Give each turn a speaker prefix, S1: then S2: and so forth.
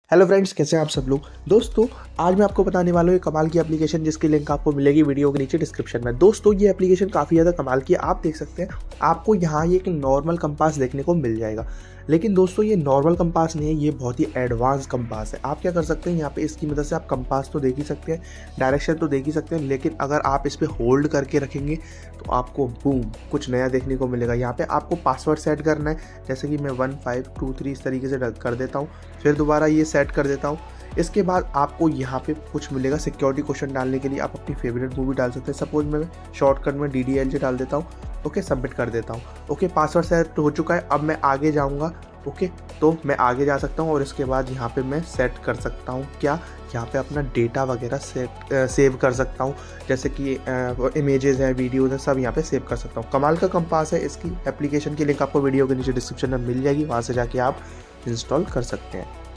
S1: Hello friends, कैसे हैं आप सब लोग। दोस्तों आज मैं आपको बताने वाला हूँ एक कमाल की एप्लीकेशन जिसकी लिंक आपको मिलेगी वीडियो के नीचे डिस्क्रिप्शन में। दोस्तों ये एप्लीकेशन काफ़ी ज़्यादा कमाल की है। आप देख सकते हैं आपको यहाँ ये एक नॉर्मल कंपास देखने को मिल जाएगा, लेकिन दोस्तों ये नॉर्मल कंपास नहीं है, ये बहुत ही एडवांस कंपास है। आप क्या कर सकते हैं, यहाँ पे इसकी मदद से आप कंपास तो देख ही सकते हैं, डायरेक्शन तो देख ही सकते हैं, लेकिन अगर आप इस पर होल्ड करके रखेंगे तो आपको बूम कुछ नया देखने को मिलेगा। यहाँ पे आपको पासवर्ड सेट करना है, जैसे कि मैं 1523 इस तरीके से कर देता हूँ, फिर दोबारा ये सेट कर देता हूँ। इसके बाद आपको यहाँ पे कुछ मिलेगा सिक्योरिटी क्वेश्चन डालने के लिए। आप अपनी फेवरेट मूवी डाल सकते हैं, सपोज मैं शॉर्टकट में DDLJ डाल देता हूँ। ओके, सबमिट कर देता हूँ। ओके, पासवर्ड सेट हो चुका है। अब मैं आगे जाऊँगा। ओके, तो मैं आगे जा सकता हूँ और इसके बाद यहाँ पे मैं सेट कर सकता हूँ क्या, यहाँ पे अपना डेटा वगैरह सेव कर सकता हूँ, जैसे कि इमेजेस हैं, वीडियोज़ हैं, सब यहाँ पे सेव कर सकता हूँ। कमाल का कंपास है। इसकी एप्लीकेशन की लिंक आपको वीडियो के नीचे डिस्क्रिप्शन में मिल जाएगी, वहाँ से जाके आप इंस्टॉल कर सकते हैं।